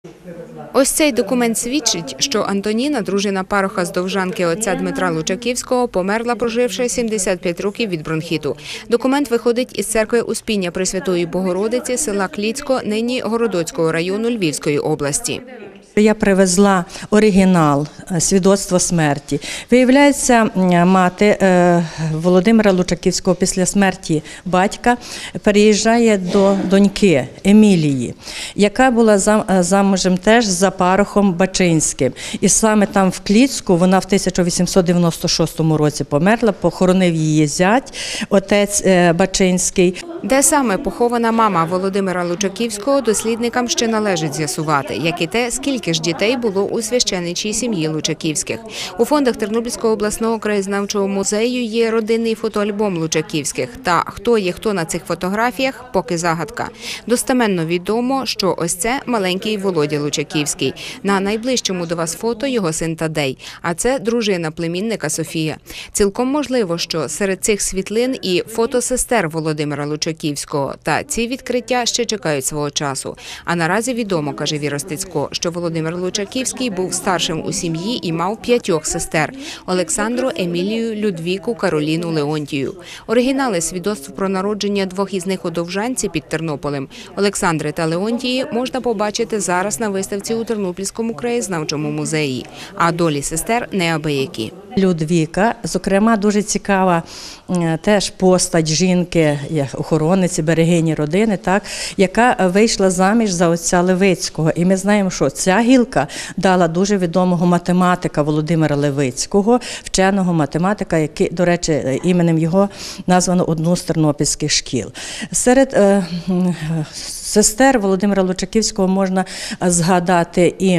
Ось цей документ свідчить, що Антоніна, дружина пароха з Довжанки отця Дмитра Лучаківського, померла, проживши 75 років від бронхіту. Документ виходить із церкви Успіння Пресвятої Богородиці села Кліцько, нині Городоцького району Львівської області. Я привезла оригінал свідоцтва смерті. Виявляється, мати Володимира Лучаківського після смерті батька переїжджає до доньки Емілії, яка була замужем теж за парохом Бачинським. І саме там в Кліцьку вона в 1896 році померла, похоронив її зять, отець Бачинський. Де саме похована мама Володимира Лучаківського, дослідникам ще належить з'ясувати, як і те, скільки ж дітей було у священичій сім'ї Лучаківських. У фондах Тернопільського обласного краєзнавчого музею є родинний фотоальбом Лучаківських. Та хто є хто на цих фотографіях – поки загадка. Достеменно відомо, що ось це маленький Володя Лучаківський. На найближчому до вас фото його син Тадей, а це дружина племінника Софія. Цілком можливо, що серед цих світлин і фото сестер Володимира Лучаківського. Та ці відкриття ще чекають свого часу. А наразі відомо, каже Віра Стецько, що Володимир Лучаківський був старшим у сім'ї і мав 5 сестер – Олександру, Емілію, Людвіку, Кароліну, Леонтію. Оригінали свідоцтв про народження 2 із них у Довжанці під Тернополем – Олександри та Леонтії – можна побачити зараз на виставці у Тернопільському краєзнавчому музеї. А долі сестер неабиякі. Людвіка, зокрема, дуже цікава теж постать жінки, охоронниці, берегині родини, так, яка вийшла заміж за отця Левицького. І ми знаємо, що ця гілка дала дуже відомого математика Володимира Левицького, вченого математика, який, до речі, іменем його названо одну з тернопільських шкіл. Серед сестер Володимира Лучаківського можна згадати і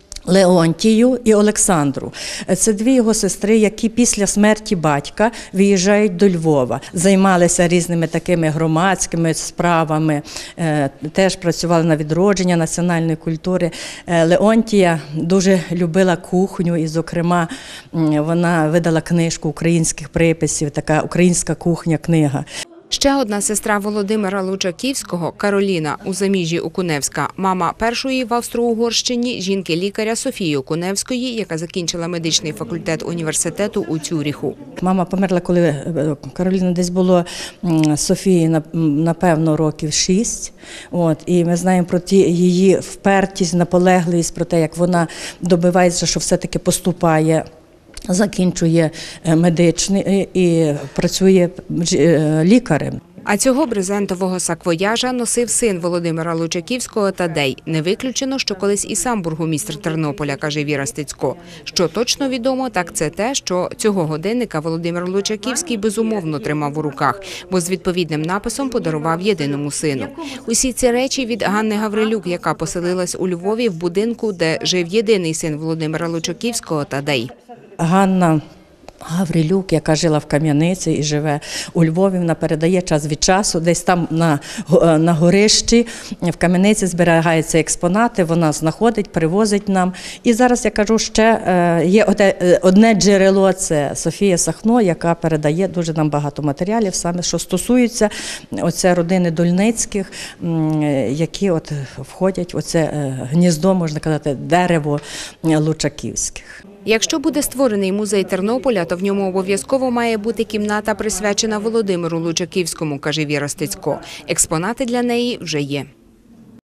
Леонтію і Олександру. Це 2 його сестри, які після смерті батька виїжджають до Львова. Займалися різними такими громадськими справами, теж працювали на відродження національної культури. Леонтія дуже любила кухню і, зокрема, вона видала книжку українських приписів, така українська кухня-книга. Ще одна сестра Володимира Лучаківського – Кароліна, у заміжжі Окуневська, мама першої в Австро-Угорщині жінки-лікаря Софії Окуневської, яка закінчила медичний факультет університету у Цюріху. Мама померла, коли Кароліна десь було Софії, напевно, років 6. І ми знаємо про її впертість, наполегливість, про те, як вона добивається, що все-таки поступає, закінчує медичний і працює лікарем. А цього брезентового саквояжа носив син Володимира Лучаківського Тадей. Не виключено, що колись і сам бургомістр Тернополя, каже Віра Стецько. Що точно відомо, так це те, що цього годинника Володимир Лучаківський безумовно тримав у руках, бо з відповідним написом подарував єдиному сину. Усі ці речі від Ганни Гаврилюк, яка поселилась у Львові в будинку, де жив єдиний син Володимира Лучаківського Тадей. Ганна Гаврилюк, яка жила в Кам'яниці і живе у Львові, вона передає час від часу, десь там на горищі в Кам'яниці зберігаються експонати, вона знаходить, привозить нам. І зараз, я кажу, ще є одне джерело, це Софія Сахно, яка передає дуже нам багато матеріалів, саме що стосується оце родини Дольницьких, які входять в оце гніздо, можна казати, дерево Лучаківських. Якщо буде створений музей Тернополя, то в ньому обов'язково має бути кімната, присвячена Володимиру Лучаківському, каже Віра Стецько. Експонати для неї вже є.